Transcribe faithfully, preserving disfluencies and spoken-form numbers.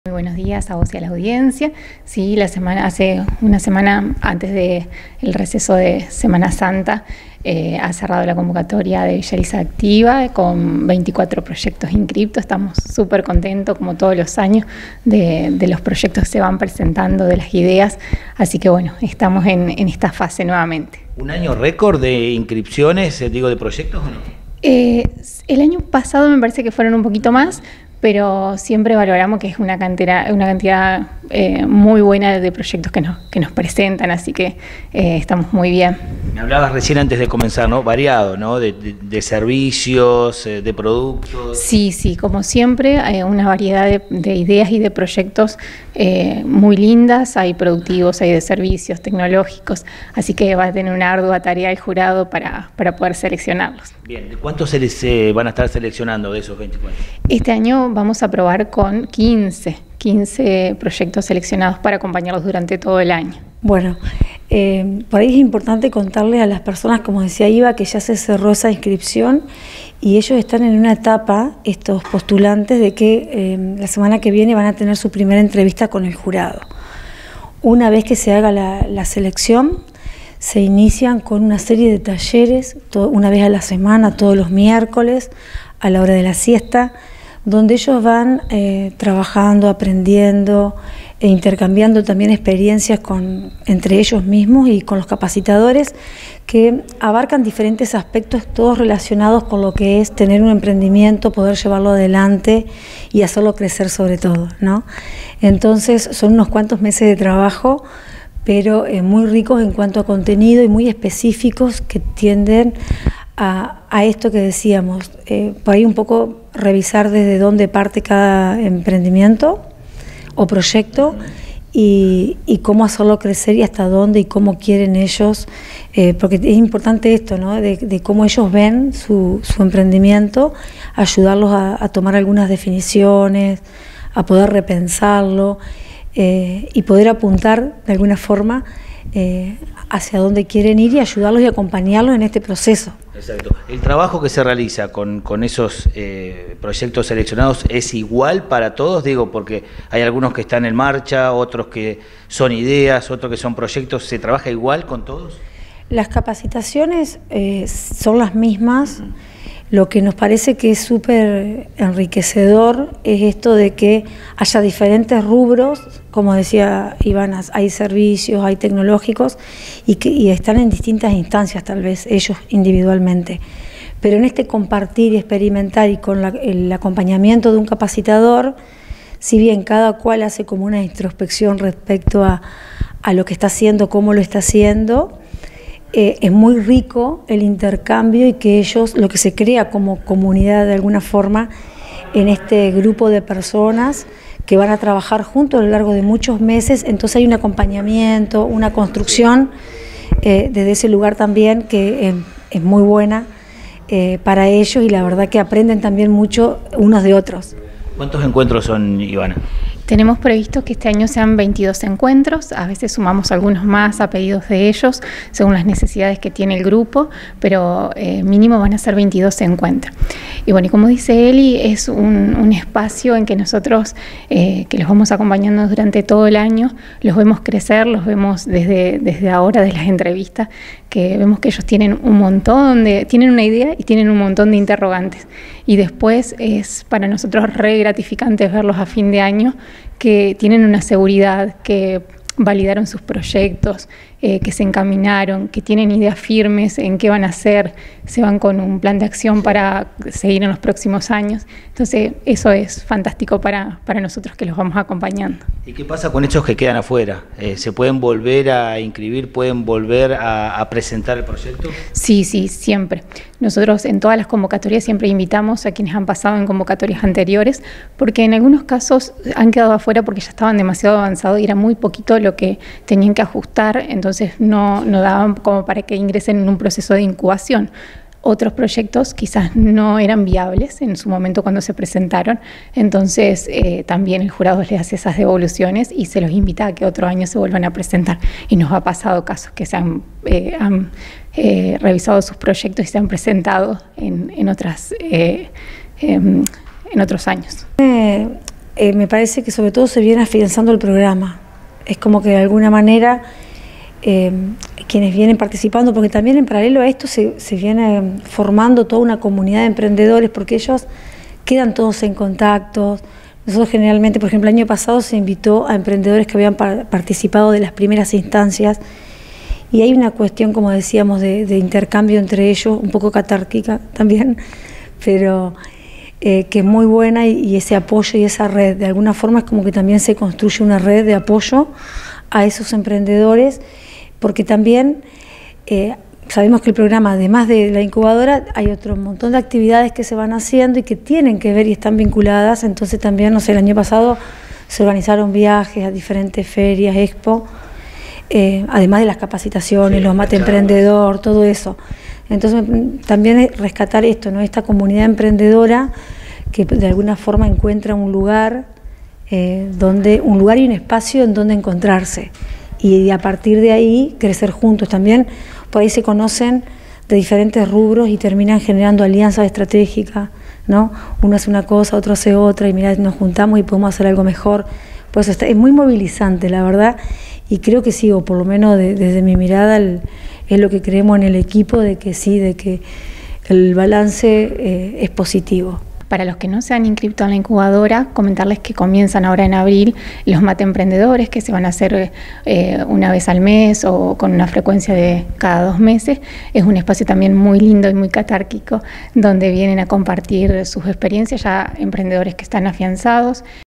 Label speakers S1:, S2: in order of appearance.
S1: Muy buenos días a vos y a la audiencia. Sí, la semana, hace una semana antes del receso de Semana Santa eh, ha cerrado la convocatoria de Villa Elisa Activa con veinticuatro proyectos inscriptos. Estamos súper contentos, como todos los años, de, de los proyectos que se van presentando, de las ideas. Así que bueno, estamos en, en esta fase nuevamente.
S2: ¿Un año récord de inscripciones, digo, de proyectos o no?
S1: Eh, el año pasado me parece que fueron un poquito más, pero siempre valoramos que es una cantidad, una cantidad eh, muy buena de proyectos que nos, que nos presentan, así que eh, estamos muy bien.
S2: Me hablabas recién antes de comenzar, ¿no? Variado, ¿no? De, de, de servicios, de productos.
S1: Sí, sí, como siempre, hay una variedad de, de ideas y de proyectos eh, muy lindas, hay productivos, hay de servicios, tecnológicos, así que va a tener una ardua tarea el jurado para, para poder seleccionarlos.
S2: Bien, ¿de cuántos se les eh, van a estar seleccionando de esos veinticuatro?
S1: Este año vamos a probar con quince, quince proyectos seleccionados para acompañarlos durante todo el año.
S3: Bueno, eh, por ahí es importante contarle a las personas, como decía Iva, que ya se cerró esa inscripción y ellos están en una etapa, estos postulantes, de que eh, la semana que viene van a tener su primera entrevista con el jurado. Una vez que se haga la, la selección, se inician con una serie de talleres, todo, una vez a la semana, todos los miércoles, a la hora de la siesta, donde ellos van eh, trabajando, aprendiendo e intercambiando también experiencias con, entre ellos mismos y con los capacitadores, que abarcan diferentes aspectos, todos relacionados con lo que es tener un emprendimiento, poder llevarlo adelante y hacerlo crecer sobre todo, ¿no? Entonces son unos cuantos meses de trabajo, pero eh, muy ricos en cuanto a contenido y muy específicos que tienden a, a esto que decíamos, eh, por ahí un poco revisar desde dónde parte cada emprendimiento o proyecto y, y cómo hacerlo crecer y hasta dónde y cómo quieren ellos, eh, porque es importante esto, ¿no? de, de cómo ellos ven su, su emprendimiento, ayudarlos a, a tomar algunas definiciones, a poder repensarlo, Eh, y poder apuntar de alguna forma eh, hacia dónde quieren ir y ayudarlos y acompañarlos en este proceso.
S2: Exacto. ¿El trabajo que se realiza con, con esos eh, proyectos seleccionados es igual para todos? Digo, porque hay algunos que están en marcha, otros que son ideas, otros que son proyectos. ¿Se trabaja igual con todos?
S3: Las capacitaciones eh, son las mismas. Uh-huh. Lo que nos parece que es súper enriquecedor es esto de que haya diferentes rubros, como decía Iván, hay servicios, hay tecnológicos, y que y están en distintas instancias tal vez ellos individualmente. Pero en este compartir y experimentar y con la, el acompañamiento de un capacitador, si bien cada cual hace como una introspección respecto a, a lo que está haciendo, cómo lo está haciendo, Eh, es muy rico el intercambio y que ellos, lo que se crea como comunidad de alguna forma en este grupo de personas que van a trabajar juntos a lo largo de muchos meses, entonces hay un acompañamiento, una construcción eh, desde ese lugar también que eh, es muy buena eh, para ellos y la verdad que aprenden también mucho unos de otros.
S2: ¿Cuántos encuentros son, Ivana?
S1: Tenemos previsto que este año sean veintidós encuentros, a veces sumamos algunos más a pedidos de ellos, según las necesidades que tiene el grupo, pero eh, mínimo van a ser veintidós encuentros. Y bueno, y como dice Eli, es un, un espacio en que nosotros, eh, que los vamos acompañando durante todo el año, los vemos crecer, los vemos desde, desde ahora, de las entrevistas, que vemos que ellos tienen un montón de, tienen una idea y tienen un montón de interrogantes. Y después es para nosotros re gratificante verlos a fin de año, que tienen una seguridad, que validaron sus proyectos, eh, que se encaminaron, que tienen ideas firmes en qué van a hacer, se van con un plan de acción para seguir en los próximos años. Entonces eso es fantástico para, para nosotros que los vamos acompañando.
S2: ¿Y qué pasa con estos que quedan afuera? Eh, ¿Se pueden volver a inscribir, pueden volver a, a presentar el proyecto?
S1: Sí, sí, siempre. Nosotros en todas las convocatorias siempre invitamos a quienes han pasado en convocatorias anteriores, porque en algunos casos han quedado afuera porque ya estaban demasiado avanzados y era muy poquito lo que tenían que ajustar, entonces no, no daban como para que ingresen en un proceso de incubación. Otros proyectos quizás no eran viables en su momento cuando se presentaron, entonces eh, también el jurado les hace esas devoluciones y se los invita a que otro año se vuelvan a presentar. Y nos ha pasado casos que se han, eh, han eh, revisado sus proyectos y se han presentado en, en, otras, eh, eh, en otros años.
S3: Eh, eh, me parece que sobre todo se viene afianzando el programa. Es como que de alguna manera eh, quienes vienen participando, porque también en paralelo a esto se, se viene formando toda una comunidad de emprendedores, porque ellos quedan todos en contacto. Nosotros generalmente, por ejemplo, el año pasado se invitó a emprendedores que habían par participado de las primeras instancias, y hay una cuestión, como decíamos, de, de intercambio entre ellos, un poco catárquica también, pero eh, que es muy buena, y, y ese apoyo y esa red, de alguna forma es como que también se construye una red de apoyo a esos emprendedores, porque también eh, sabemos que el programa, además de la incubadora, hay otro montón de actividades que se van haciendo y que tienen que ver y están vinculadas. Entonces también, no sé, el año pasado se organizaron viajes a diferentes ferias, expo, eh, además de las capacitaciones, sí, los mate emprendedor, todo eso. Entonces también es rescatar esto, ¿no? Esta comunidad emprendedora que de alguna forma encuentra un lugar, eh, donde, un lugar y un espacio en donde encontrarse. Y a partir de ahí crecer juntos. También por ahí se conocen de diferentes rubros y terminan generando alianzas estratégicas, ¿no? Uno hace una cosa, otro hace otra, y mira, nos juntamos y podemos hacer algo mejor. Pues está, es muy movilizante, la verdad, y creo que sí, o por lo menos de, desde mi mirada, el, es lo que creemos en el equipo, de que sí, de que el balance eh, es positivo.
S1: Para los que no se han inscrito en la incubadora, comentarles que comienzan ahora en abril los mate emprendedores, que se van a hacer eh, una vez al mes o con una frecuencia de cada dos meses. Es un espacio también muy lindo y muy catárquico, donde vienen a compartir sus experiencias ya emprendedores que están afianzados.